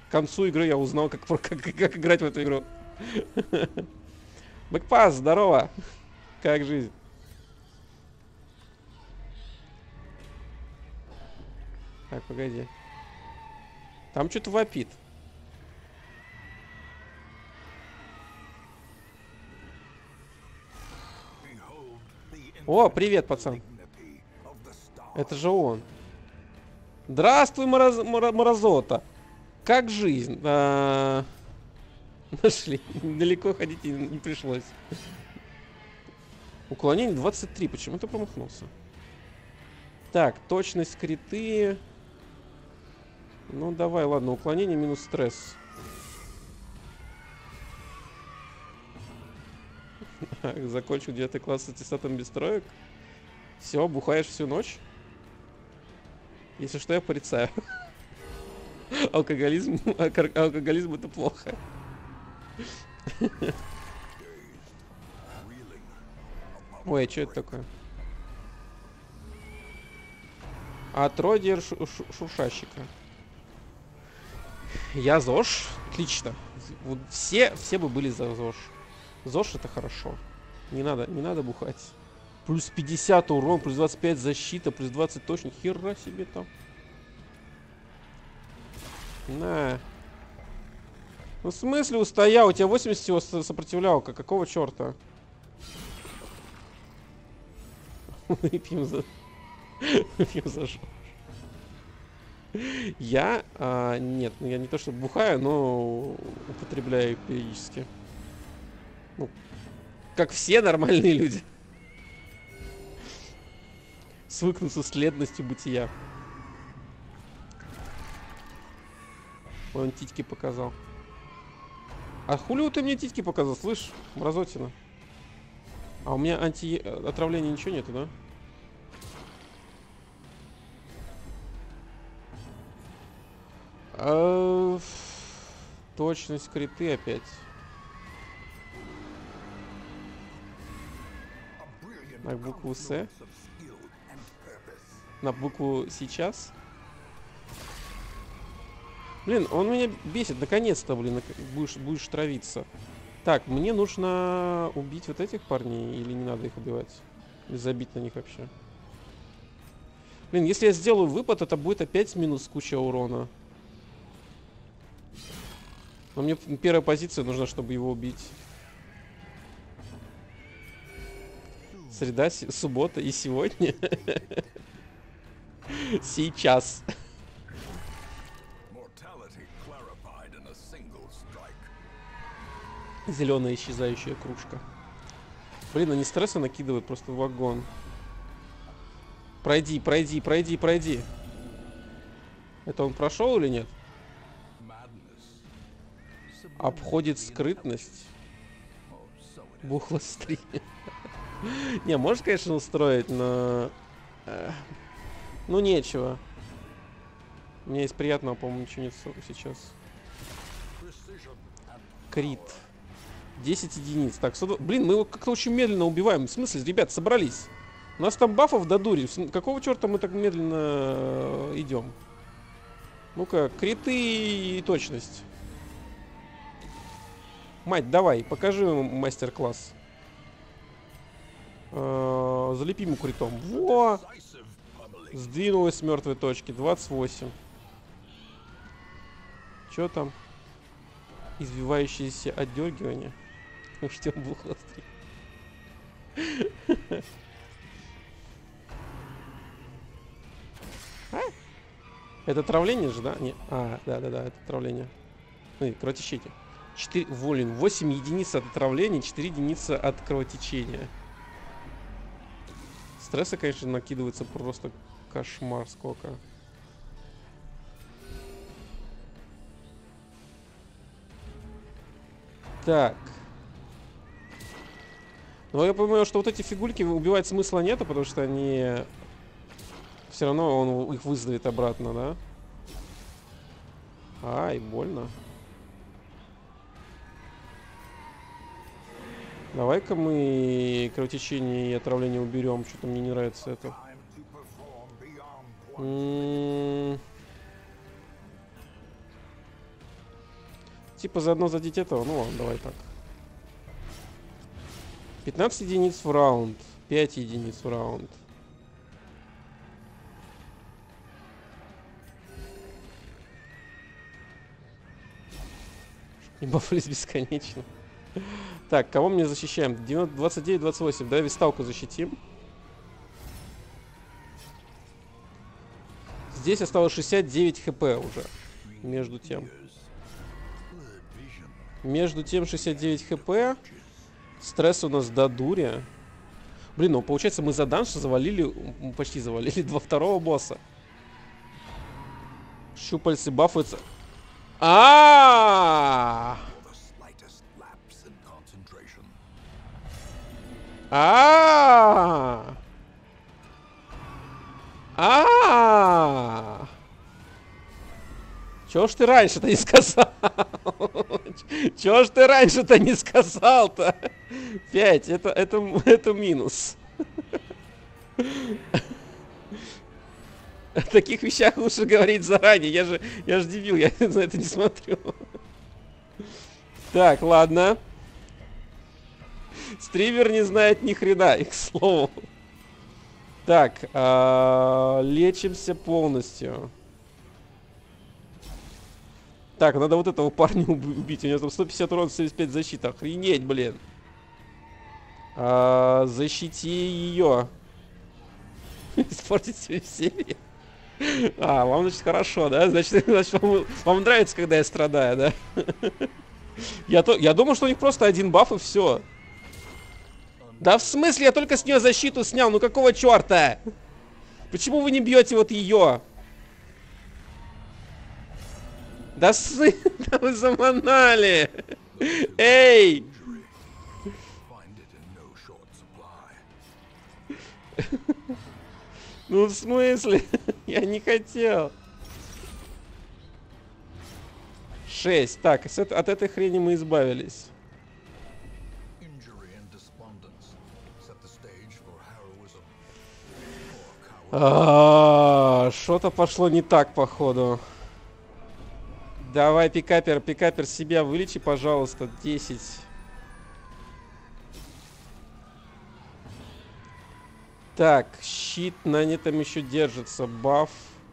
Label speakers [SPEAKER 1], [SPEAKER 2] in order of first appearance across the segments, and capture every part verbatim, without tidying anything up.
[SPEAKER 1] к концу игры я узнал, как, как, как играть в эту игру. Бэкпас, здорово. Как жизнь? Так, погоди. Там что-то вопит. О, привет, пацан. Это же он. Здравствуй, мороз... мор... морозота. Как жизнь? А... Нашли. Далеко ходить не пришлось. Уклонение двадцать три. Почему ты промахнулся? Так, точность криты. Ну, давай, ладно. Уклонение минус стресс. Закончил девятый класс с аттестатом без троек. Все, бухаешь всю ночь. Если что, я порицаю. Алкоголизм, алкоголизм это плохо. Ой, а что это такое? Отродье шу шу шуршащика. Я ЗОЖ. Отлично. Вот все, все бы были за ЗОЖ. ЗОЖ это хорошо. Не надо, не надо бухать. Плюс пятьдесят урон, плюс двадцать пять защита, плюс двадцать точно. Хера себе там. На. Ну, в смысле устоял? У тебя восемьдесят всего сопротивлялка. Какого черта? Выпьем за... Выпьем за ЖОЖ. Я... А, нет, ну я не то что бухаю, но употребляю периодически. Ну, как все нормальные люди. Свыкнуться с ледностью бытия. Он титьки показал. А хули ты мне титьки показал, слышь, мразотина? А у меня анти-отравления ничего нету, да? А... Точность криты опять. На букву С. На букву сейчас. Блин, он меня бесит. Наконец-то, блин, будешь, будешь травиться. Так, мне нужно убить вот этих парней или не надо их убивать? Или забить на них вообще? Блин, если я сделаю выпад, это будет опять минус куча урона. Но мне первая позиция нужна, чтобы его убить. Среда, суббота и сегодня. Сейчас. Зеленая исчезающая кружка. Блин, они стресса накидывают просто в вагон. Пройди, пройди, пройди, пройди. Это он прошел или нет? Обходит скрытность. Бухлость три. Не, можешь, конечно, устроить, но... Ну, нечего. У меня из приятного, по-моему, ничего нет сейчас. Крит. десять единиц. Так, сто... Блин, мы его как-то очень медленно убиваем. В смысле, ребят, собрались. У нас там бафов до дури. Какого черта мы так медленно идем? Ну-ка, криты и точность. Мать, давай, покажи мастер-класс. Залепи ему критом. Во! Сдвинулась с мертвой точки. двадцать восемь. Че там? Извивающееся отдергивание. Ждем бухлострик. А? Это отравление же, да? Не. А, да-да-да, это отравление. Ну, кровотечение. четыре, волин, восемь единиц от отравления, четыре единицы от кровотечения. Стресса, конечно, накидывается просто кошмар сколько. Так. Ну, я понимаю, что вот эти фигульки убивать смысла нету, потому что они... Все равно он их вызовет обратно, да? Ай, больно. Давай-ка мы кровотечение и отравление уберем. Что-то мне не нравится это. М-м-м. типа заодно задеть этого. Ну ладно, давай так. пятнадцать единиц в раунд. пять единиц в раунд. Не бафлись бесконечно. Так, кого мне защищаем? двадцать девять двадцать восемь, да? Висталку защитим. Здесь осталось шестьдесят девять хп уже. Между тем. Между тем шестьдесят девять хп. Стресс у нас до дури. Блин, ну получается мы за данж завалили, почти завалили два второго босса. Щупальцы бафаются. А! А! А! Чё ж ты раньше-то не сказал? Чё ж ты раньше-то не сказал-то? пять, это, это, это минус. О таких вещах лучше говорить заранее. Я же, я же дебил, я на это не смотрю. Так, ладно. Стример не знает ни хрена, и к слову. Так, а, лечимся полностью. Так, надо вот этого парня убить. У него там сто пятьдесят урона, семьдесят пять защиты. Охренеть, блин. А, защити ее. Испортить себе серии. А, вам, значит, хорошо, да? Значит, значит вам, вам нравится, когда я страдаю, да? я, то, я думал, что у них просто один баф и все. Да в смысле? Я только с нее защиту снял. Ну какого черта? Почему вы не бьете вот ее? Да, сы... да вы заманали! Эй! Ну в смысле? Я не хотел. Шесть. Так, с, от этой хрени мы избавились. Что-то пошло не так, походу. Давай, пикапер, пикапер, себя вылечи, пожалуйста. десять. Так, щит на этом еще держится. Баф.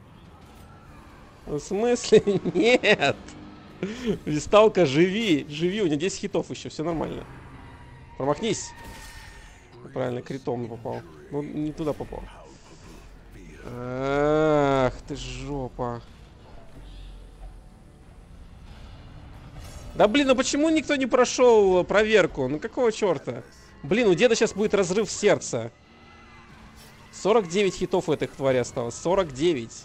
[SPEAKER 1] В смысле? Нет. Висталка, живи. Живи, у меня десять хитов еще, все нормально. Промахнись. Правильно, критом попал. Ну, не туда попал. Ах ты жопа. Да блин, ну почему никто не прошел проверку? Ну какого черта? Блин, у деда сейчас будет разрыв сердца. сорок девять хитов у этой твари осталось. сорок девять.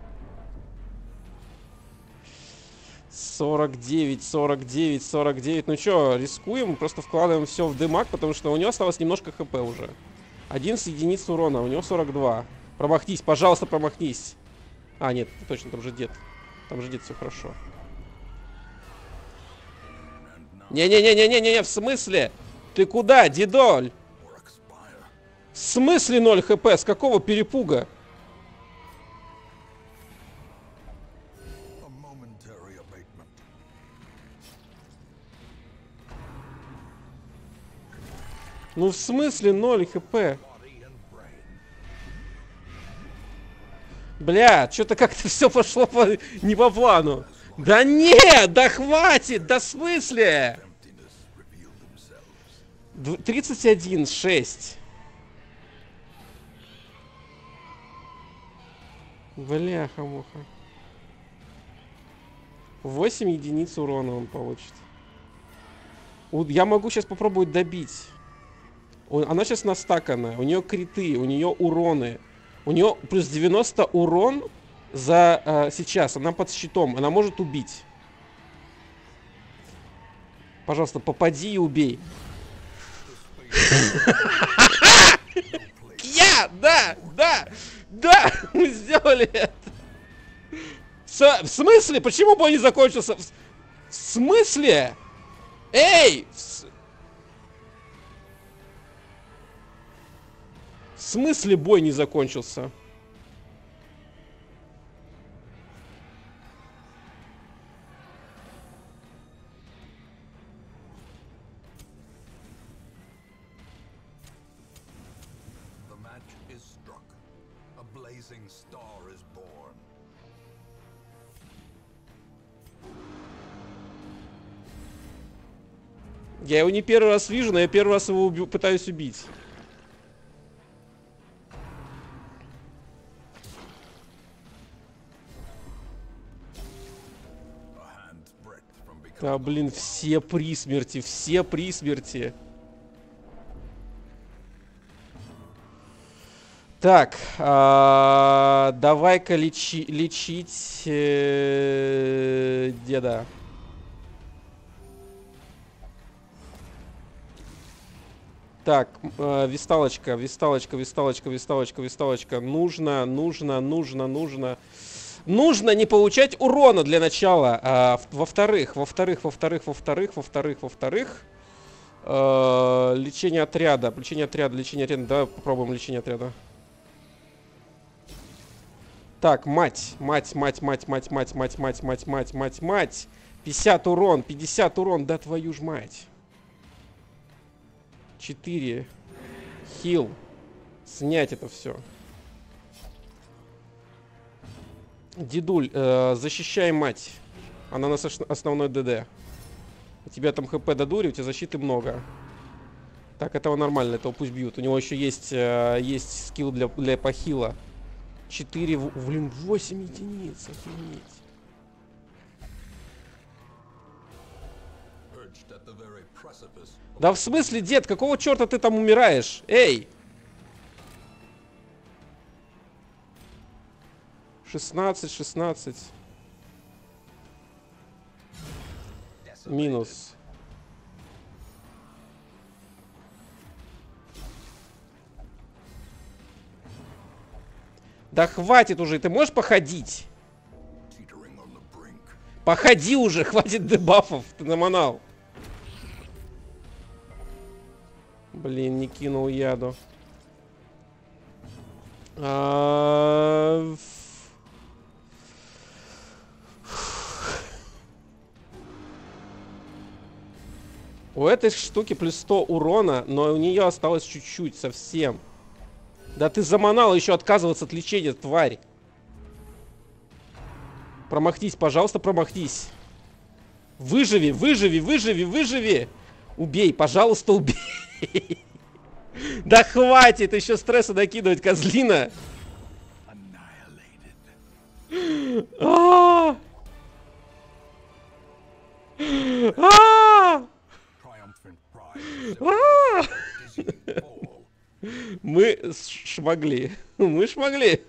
[SPEAKER 1] сорок девять, сорок девять, сорок девять. Ну что, рискуем, просто вкладываем все в дымак, потому что у него осталось немножко хп уже. одиннадцать единиц урона, у него сорок два. Промахнись, пожалуйста, промахнись. А, нет, точно, там же дед. Там же дед, все хорошо. Не-не-не-не-не-не, в смысле? Ты куда, дедоль? В смысле ноль хп? С какого перепуга? Ну в смысле ноль хп? Бля, что-то как-то все пошло по... не по плану. Да нет, да хватит, да в смысле? тридцать один, шесть. Бляха-муха. восемь единиц урона он получит. Я могу сейчас попробовать добить. Она сейчас настакана. У нее криты, у нее уроны. У нее плюс девяносто урон за э, сейчас. Она под щитом. Она может убить. Пожалуйста, попади и убей. Я! Да! Да! Да! Мы сделали это! В смысле? Почему бой не закончился? В смысле? Эй! В смысле бой не закончился? Я его не первый раз вижу, но я первый раз его уби- пытаюсь убить. Да, блин, все при смерти, все при смерти. Так, а, давай-ка лечи, лечить э, деда. Так, э, висталочка, висталочка, висталочка, висталочка, висталочка. Нужно, нужно, нужно, нужно. Нужно не получать урона для начала. А, во-вторых, во-вторых, во-вторых, во-вторых, во-вторых, во-вторых. Э, лечение отряда, лечение отряда, лечение отряда. Давай попробуем лечение отряда. Так, мать, мать, мать, мать, мать, мать, мать, мать, мать, мать, мать, мать. пятьдесят урон, пятьдесят урон, да твою ж мать. четыре. Хил. Снять это все. Дедуль, э, защищай мать. Она у нас основной ДД. У тебя там хп до дури, у тебя защиты много. Так, этого нормально, этого пусть бьют. У него еще есть, э, есть скилл для, для похила. четыре, блин, восемь единиц, охренеть. Да в смысле, дед, какого черта ты там умираешь? Эй! шестнадцать, шестнадцать. Минус. Да хватит уже, ты можешь походить? Походи уже, хватит дебафов, ты наманал. Блин, не кинул яду. А... У этой штуки плюс сто урона, но у нее осталось чуть-чуть совсем. Да ты заманал еще отказываться от лечения, тварь. Промахнись, пожалуйста, промахнись. Выживи, выживи, выживи, выживи. Убей, пожалуйста, убей. Да хватит еще стресса накидывать, козлина. А! А! А! Мы шмогли. Мы шмогли.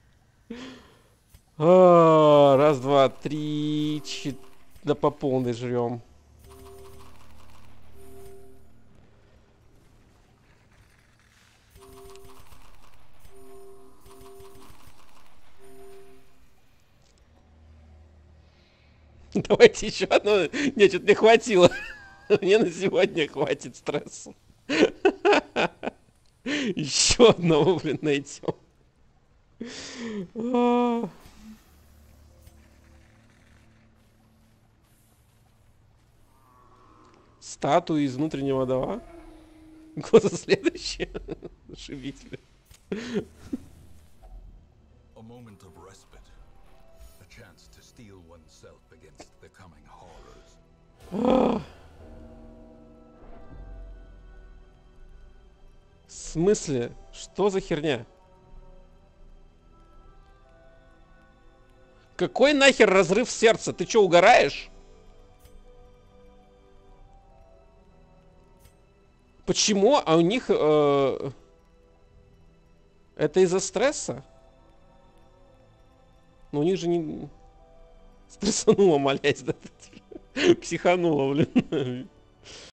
[SPEAKER 1] А, раз, два, три, четыре. Да по полной жрем. Давайте еще одно. Нет, что-то не хватило. Мне на сегодня хватит стресса. Еще одного, блин, найдем. Статуи из внутреннего двора. Года следующее. Ошибись. В смысле? Что за херня? Какой нахер разрыв сердца? Ты что, угораешь? Почему? А у них... Э... Это из-за стресса? Но у них же не... Стрессануло, молясь, да? Психануло, блин.